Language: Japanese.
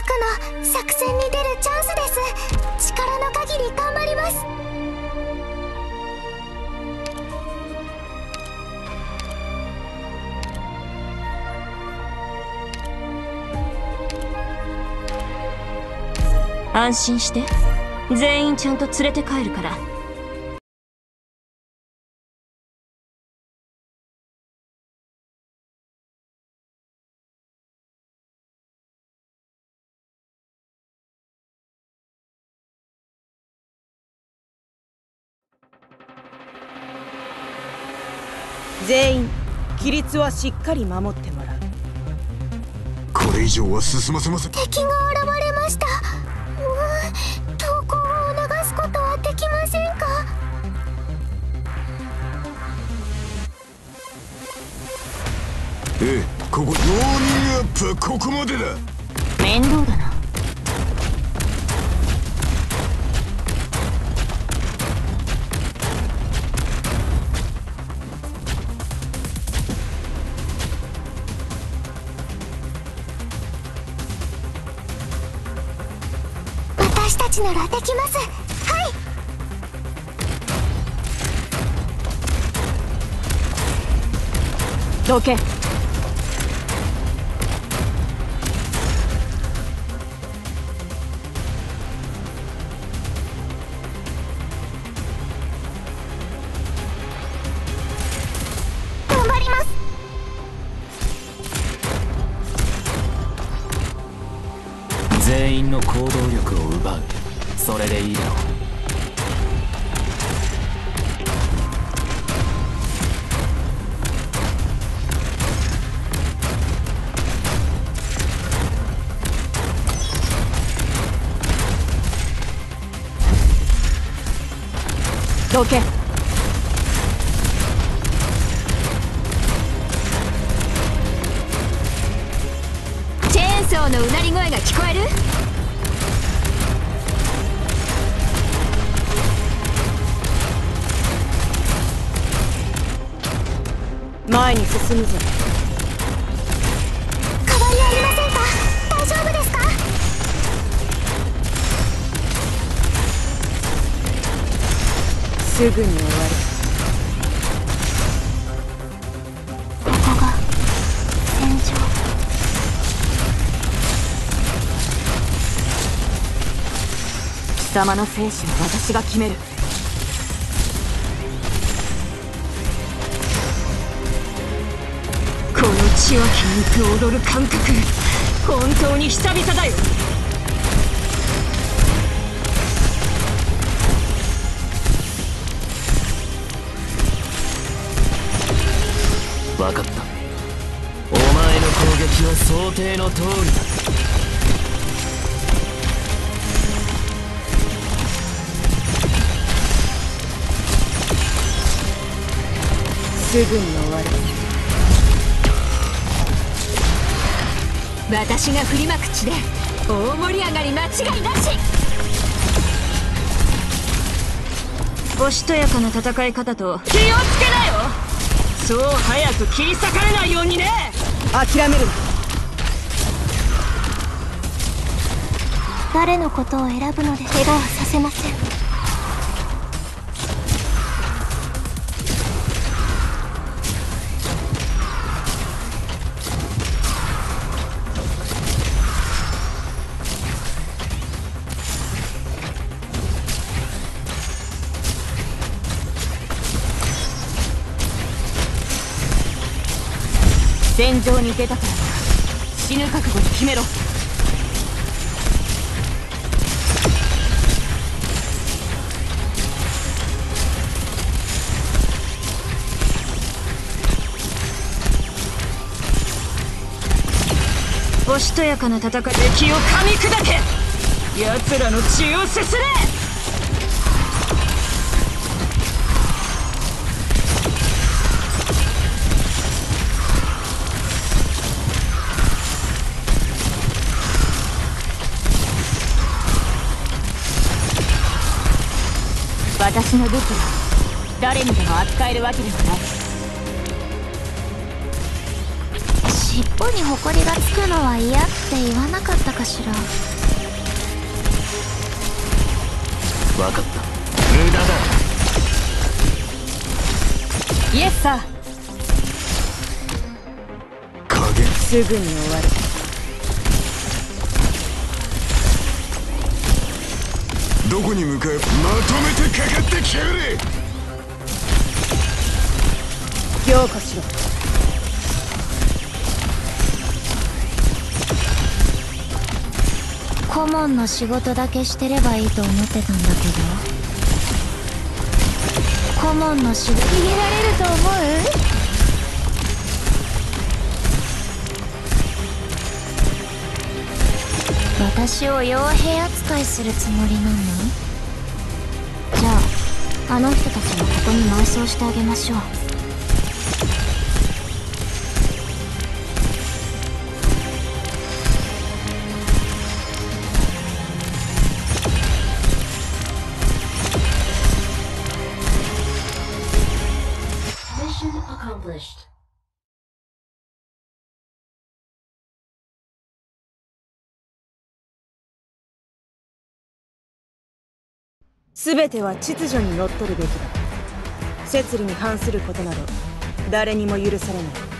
の作戦に出るチャンスです。力の限り頑張ります。 安心して、全員ちゃんと連れて帰るから。 全員規律はしっかり守ってもらう。 これ以上は進ませません。 敵が現れました。投降を促すことはできませんか？ ええ、ここウォーミングアップはここまでだ。 面倒だな。 私たちならできます。はい。 どけ。 頑張ります。 全員の行動力を奪う。それでいいだろう。 どけ。 チェーンソーのうなり声が聞こえる？ 前に進むぞ。 変わりありませんか？大丈夫ですか？ すぐに終わる。 ここが戦場。 貴様の生死は私が決める。 この血は気に踊る感覚、本当に久々だよ。 分かった。お前の攻撃は想定の通りだ。 すぐに終わる。 私が振りまく血で大盛り上がり間違いなし。おしとやかな戦い方と気をつけなよ。そう早く切り裂かれないようにね。 諦めるな。 誰のことを選ぶので怪我はさせません。 戦場に出たからな。死ぬ覚悟で決めろ。 おしとやかな戦いで気を噛み砕け。奴らの血をすすれ。 私の武器は誰にでも扱えるわけではない。 死尻尾にホコリがつくのは嫌って言わなかったかしら。 分かった。無駄だ。 イエスサー。 影すぐに終わる。 どこに向かえ。まとめてかかってきやがれ。 強化しろ。 顧問の仕事だけしてればいいと思ってたんだけど、顧問の仕事逃げられると思う？私を傭兵扱いするつもりなの？じゃああの人たちはここに埋葬してあげましょう。 全ては秩序にのっとるべきだ。摂理に反することなど誰にも許されない。